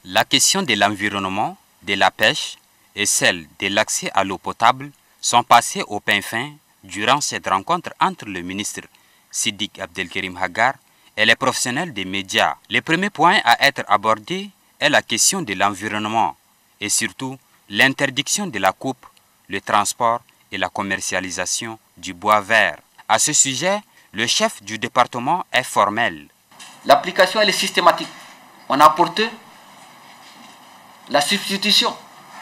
La question de l'environnement, de la pêche et celle de l'accès à l'eau potable sont passées au pain fin durant cette rencontre entre le ministre Siddique Abdelkerim Hagar et les professionnels des médias. Le premier point à être abordé est la question de l'environnement et surtout l'interdiction de la coupe, le transport et la commercialisation du bois vert. À ce sujet, le chef du département est formel. L'application elle est systématique. On a apporté la substitution.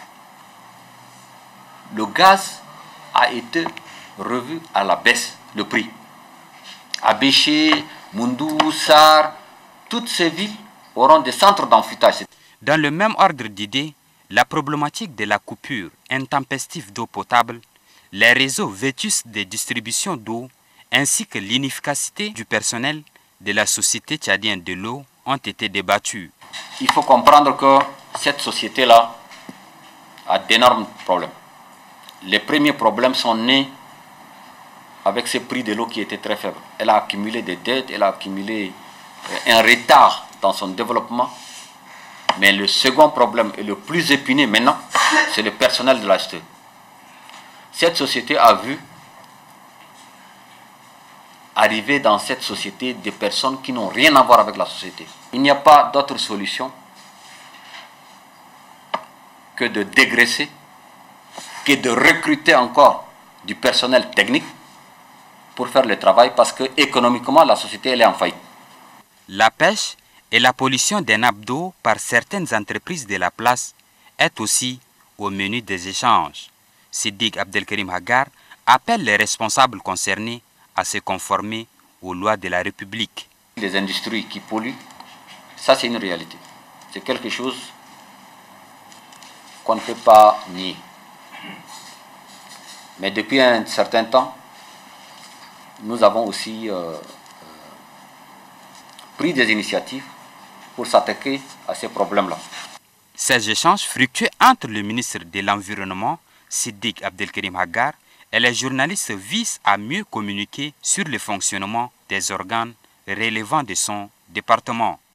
Le gaz a été revu à la baisse, le prix. Abéché, Moundou, Sar, toutes ces villes auront des centres d'enfouissage. Dans le même ordre d'idées, la problématique de la coupure intempestive d'eau potable, les réseaux vétustes de distribution d'eau ainsi que l'inefficacité du personnel de la Société tchadienne de l'eau ont été débattus. Il faut comprendre que cette société-là a d'énormes problèmes. Les premiers problèmes sont nés avec ce prix de l'eau qui était très faible. Elle a accumulé des dettes, elle a accumulé un retard dans son développement. Mais le second problème et le plus épineux maintenant, c'est le personnel de la société. Cette société a vu arriver dans cette société des personnes qui n'ont rien à voir avec la société. Il n'y a pas d'autre solution que de dégraisser, que de recruter encore du personnel technique pour faire le travail parce que économiquement la société elle est en faillite. La pêche et la pollution des nappes d'eau par certaines entreprises de la place est aussi au menu des échanges. Siddique Abdelkerim Hagar appelle les responsables concernés à se conformer aux lois de la République. Les industries qui polluent, ça c'est une réalité. C'est quelque chose qu'on ne peut pas nier. Mais depuis un certain temps, nous avons aussi pris des initiatives pour s'attaquer à ces problèmes-là. Ces échanges fructueux entre le ministre de l'Environnement, Siddique Abdelkerim Hagar, et les journalistes visent à mieux communiquer sur le fonctionnement des organes relevant de son département.